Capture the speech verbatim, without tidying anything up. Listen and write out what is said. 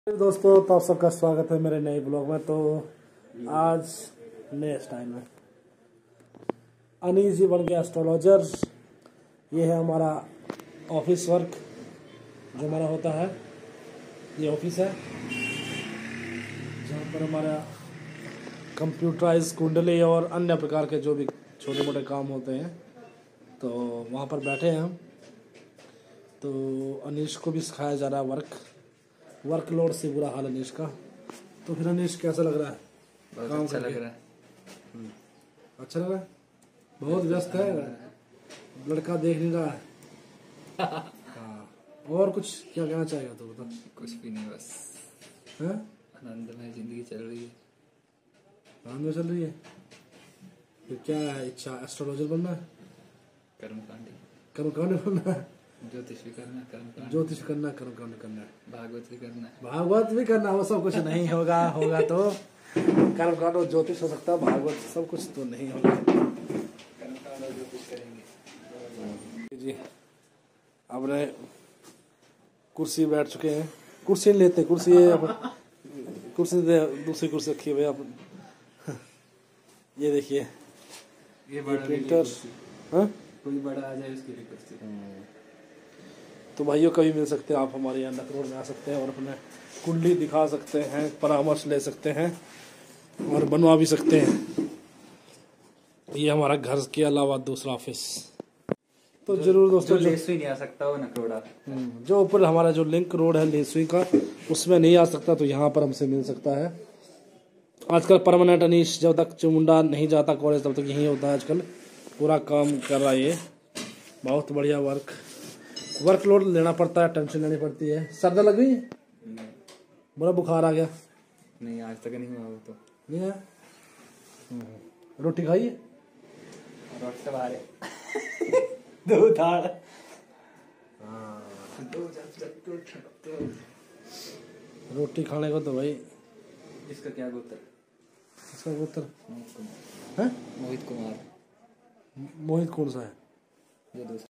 दोस्तों, तो आप सबका स्वागत है मेरे नए ब्लॉग में। तो आज नए स्टाइल में अनीस जी बन गया एस्ट्रोलॉजर। ये है हमारा ऑफिस वर्क जो हमारा होता है। ये ऑफिस है जहाँ पर हमारा कंप्यूटराइज कुंडली और अन्य प्रकार के जो भी छोटे मोटे काम होते हैं, तो वहाँ पर बैठे हैं हम। तो अनीश को भी सिखाया जा रहा है वर्क वर्कलोड से बुरा हाल अनीश का। तो फिर अनीश कैसा लग रहा है? बहुत अच्छा लग रहा है। अच्छा लग रहा है। बहुत व्यस्त है, लड़का देख नहीं रहा है। हाँ, और कुछ क्या कहना चाहेगा तो बता। कुछ भी नहीं, बस है आनंद में जिंदगी चल रही है। आनंद में चल रही है। फिर क्या है इच्छा? एस्ट्रोलॉजर बनना है, कर्मकांडी, कर्मकांड बनना है, ज्योतिष भी करना है, कर्मकांड ज्योतिष करना, कर्मकांड करना है, भागवत भी करना है। भागवत भी करना। वो सब कुछ नहीं होगा। होगा तो कर्मकांड और ज्योतिष हो सकता है, भागवत सब कुछ तो नहीं होगा। कर्मकांड और ज्योतिष करेंगे जी। अब रहे कुर्सी बैठ चुके हैं। कुर्सी लेते कुर्सी है अब, कुर्सी दे, दूसरी कुर्सी रखी हुई है अब। ये देखिए, ये बड़ा प्रिंटर। हाँ, कोई बड़ा आ जाए उसकी भी कुर्सी। तो भाइयों कभी मिल सकते हैं आप हमारे यहाँ नकरोड में आ सकते हैं और अपने कुंडली दिखा सकते हैं, परामर्श ले सकते हैं और बनवा भी सकते हैं। ये हमारा घर के अलावा दूसरा ऑफिस। तो जरूर दोस्तों, जो लेसुई नहीं आ सकता वो नकरोड़ा। जो ऊपर हमारा जो लिंक रोड है लेसुई का, उसमें नहीं आ सकता तो यहाँ पर हमसे मिल सकता है। आजकल परमानेंट अनीश जब तक चमुंडा नहीं जाता कॉलेज तब तक यहीं होता है। आजकल पूरा काम कर रहा है ये। बहुत बढ़िया वर्क वर्कलोड लेना पड़ता है, टेंशन लेनी पड़ती है। सर्द लग गई है, बड़ा बुखार आ गया। नहीं, आज तक नहीं हुआ वो तो। नहीं है। रोटी खाई है? रोटी बारे दो दाल। रोटी खाने को तो भाई इसका क्या गोत्र? इसका गोत्र मोहित कुमार। है? मोहित कुमार। मोहित कौन सा है? जो दूसरा